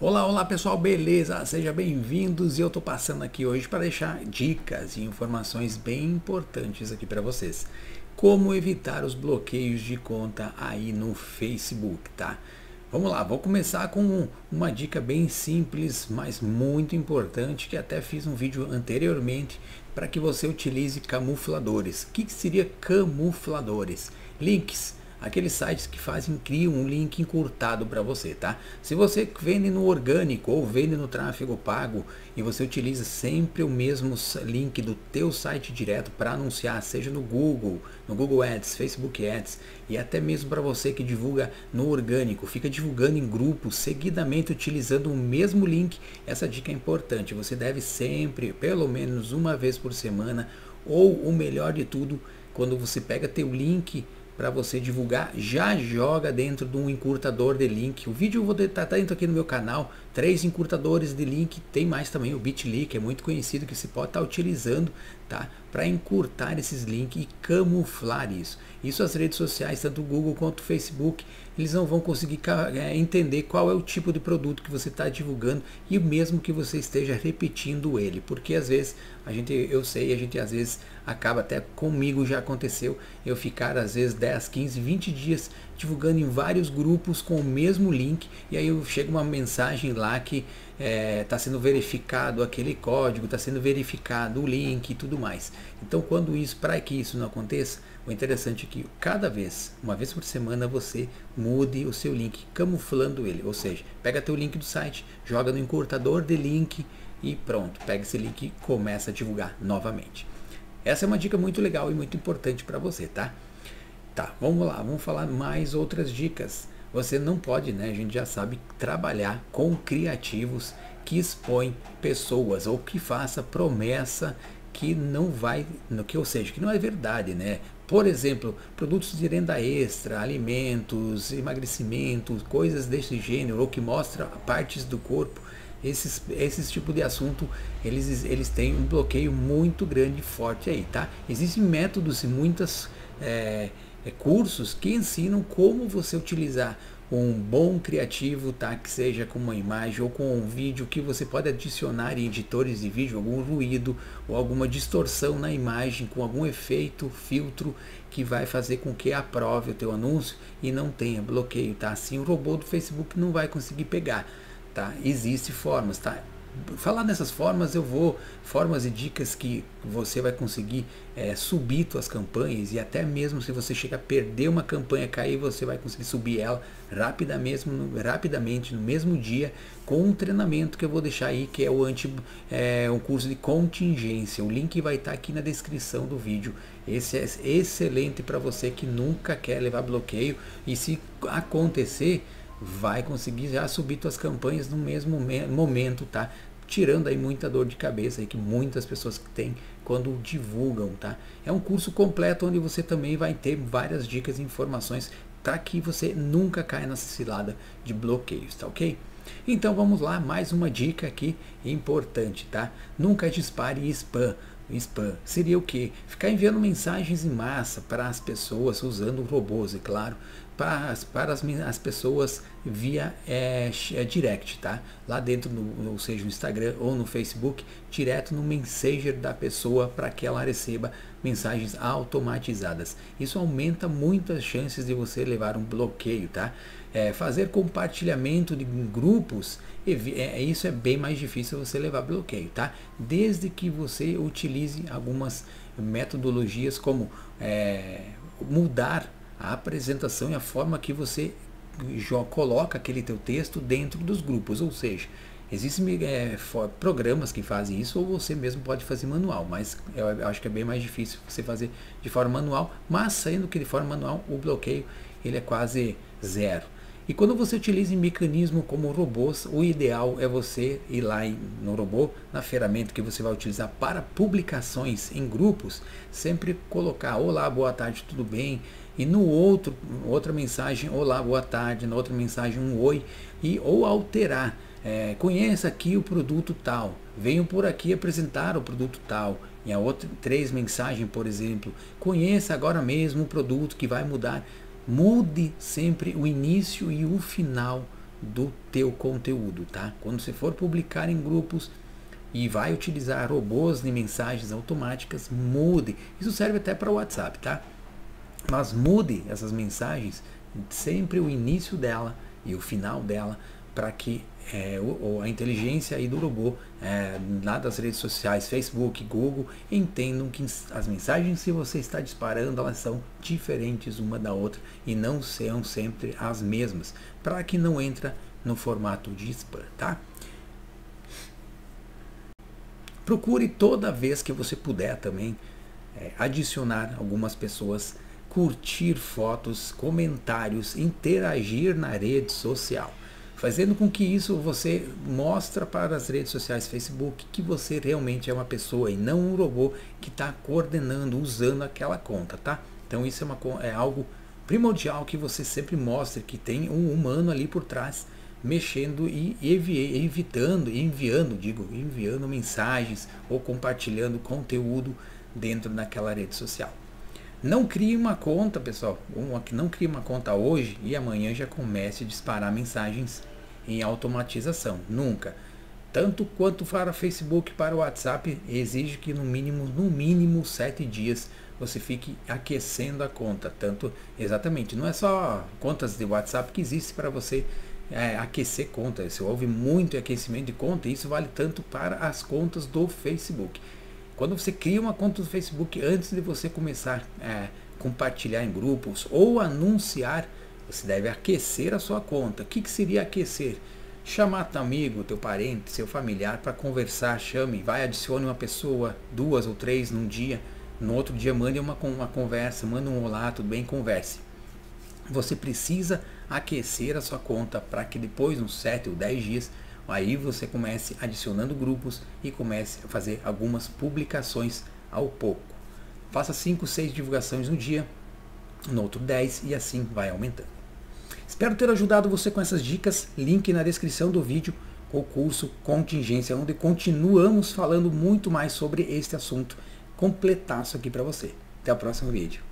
Olá, olá pessoal, beleza? Sejam bem-vindos e eu tô passando aqui hoje para deixar dicas e informações bem importantes aqui para vocês. Como evitar os bloqueios de conta aí no Facebook, tá? Vamos lá, vou começar com uma dica bem simples, mas muito importante, que até fiz um vídeo anteriormente para que você utilize camufladores. O que seria camufladores? Links. Aqueles sites que criam um link encurtado para você, tá? Se você vende no orgânico ou vende no tráfego pago e você utiliza sempre o mesmo link do teu site direto para anunciar, seja no Google Ads, Facebook Ads e até mesmo para você que divulga no orgânico, fica divulgando em grupos seguidamente utilizando o mesmo link, essa dica é importante. Você deve sempre, pelo menos uma vez por semana, ou o melhor de tudo, quando você pega teu link para você divulgar, já joga dentro de um encurtador de link. O vídeo eu vou estar dentro aqui no meu canal, 3 encurtadores de link, tem mais também o Bitly, que é muito conhecido, que você pode estar utilizando, tá? Para encurtar esses links e camuflar isso. Isso as redes sociais, tanto o Google quanto o Facebook, eles não vão conseguir entender qual é o tipo de produto que você está divulgando e mesmo que você esteja repetindo ele, porque às vezes a gente às vezes acaba, até comigo já aconteceu, eu ficar às vezes 10, 15, 20 dias divulgando em vários grupos com o mesmo link e aí chega uma mensagem lá que está sendo verificado aquele código, está sendo verificado o link e tudo mais. Então para que isso não aconteça, o interessante é que cada vez, uma vez por semana, você mude o seu link, camuflando ele, ou seja, pega teu link do site, joga no encurtador de link e pronto, pega esse link e começa a divulgar novamente. Essa é uma dica muito legal e muito importante para você, tá? Tá, vamos lá, vamos falar mais outras dicas. Você não pode, né, a gente já sabe, trabalhar com criativos que expõem pessoas ou que faça promessa que não vai, ou seja, que não é verdade, né? Por exemplo, produtos de renda extra, alimentos, emagrecimento, coisas desse gênero, ou que mostra partes do corpo. Esses tipos de assunto, eles têm um bloqueio muito grande e forte aí, tá? Existem métodos e muitas cursos que ensinam como você utilizar um bom criativo, tá? Que seja com uma imagem ou com um vídeo, que você pode adicionar em editores de vídeo algum ruído ou alguma distorção na imagem com algum efeito, filtro que vai fazer com que aprove o teu anúncio e não tenha bloqueio, tá? Assim o robô do Facebook não vai conseguir pegar, tá? Existem formas, tá? Falar nessas formas, formas e dicas que você vai conseguir subir suas campanhas, e até mesmo se você chegar a perder uma campanha, cair, você vai conseguir subir ela rapidamente no mesmo dia, com um treinamento que eu vou deixar aí, que é um curso de contingência. O link vai estar aqui na descrição do vídeo. Esse é excelente para você que nunca quer levar bloqueio, e se acontecer, vai conseguir já subir suas campanhas no mesmo momento, tá? Tirando aí muita dor de cabeça aí que muitas pessoas têm quando divulgam, tá? É um curso completo onde você também vai ter várias dicas e informações para que você nunca caia nessa cilada de bloqueios, tá ok? Então vamos lá, mais uma dica aqui importante, tá? Nunca dispare spam. Spam seria o que? Ficar enviando mensagens em massa para as pessoas usando robôs, é claro, para as pessoas via direct, tá? Lá dentro, ou seja, no Instagram ou no Facebook, direto no Messenger da pessoa, para que ela receba mensagens automatizadas. Isso aumenta muito as chances de você levar um bloqueio, tá? Fazer compartilhamento de grupos, isso é bem mais difícil você levar bloqueio, tá? Desde que você utilize algumas metodologias como mudar a apresentação e a forma que você coloca aquele teu texto dentro dos grupos, ou seja, existem programas que fazem isso, ou você mesmo pode fazer manual, mas eu acho que é bem mais difícil você fazer de forma manual, mas sendo que de forma manual o bloqueio ele é quase zero. E quando você utiliza mecanismo como robôs, o ideal é você ir lá no robô, na ferramenta que você vai utilizar para publicações em grupos, sempre colocar olá, boa tarde, tudo bem? E no outra mensagem, olá, boa tarde, na outra mensagem um oi, ou alterar, conheça aqui o produto tal, venham por aqui apresentar o produto tal. E a outra 3 mensagens, por exemplo, conheça agora mesmo o produto que vai mudar. Mude sempre o início e o final do teu conteúdo, tá? Quando você for publicar em grupos e vai utilizar robôs de mensagens automáticas, mude. Isso serve até para o WhatsApp, tá? Mas mude essas mensagens, sempre o início dela e o final dela, para que a inteligência aí do robô, lá das redes sociais, Facebook, Google, entendam que as mensagens que você está disparando, elas são diferentes uma da outra e não são sempre as mesmas, para que não entra no formato de spam, tá? Procure toda vez que você puder também adicionar algumas pessoas, curtir fotos, comentários, interagir na rede social, fazendo com que isso você mostra para as redes sociais, Facebook, que você realmente é uma pessoa e não um robô que está coordenando, usando aquela conta, tá? Então isso é algo primordial, que você sempre mostre que tem um humano ali por trás, mexendo e enviando mensagens ou compartilhando conteúdo dentro daquela rede social. Não crie uma conta, pessoal, não crie uma conta hoje e amanhã já comece a disparar mensagens em automatização. Nunca. Tanto quanto para Facebook, para o WhatsApp, exige que no mínimo 7 dias você fique aquecendo a conta. Tanto, exatamente, não é só contas de WhatsApp que existe para você aquecer conta. Se houve muito aquecimento de conta, isso vale tanto para as contas do Facebook. Quando você cria uma conta do Facebook, antes de você começar a compartilhar em grupos ou anunciar, você deve aquecer a sua conta. O que seria aquecer? Chamar teu amigo, teu parente, seu familiar para conversar, chame, adicione uma pessoa, 2 ou 3 num dia, no outro dia mande uma conversa, manda um olá, tudo bem, converse. Você precisa aquecer a sua conta para que depois, uns 7 ou 10 dias, aí você comece adicionando grupos e comece a fazer algumas publicações ao pouco. Faça 5, 6 divulgações no dia, no outro 10 e assim vai aumentando. Espero ter ajudado você com essas dicas. Link na descrição do vídeo com o curso Contingência, onde continuamos falando muito mais sobre este assunto completaço aqui para você. Até o próximo vídeo.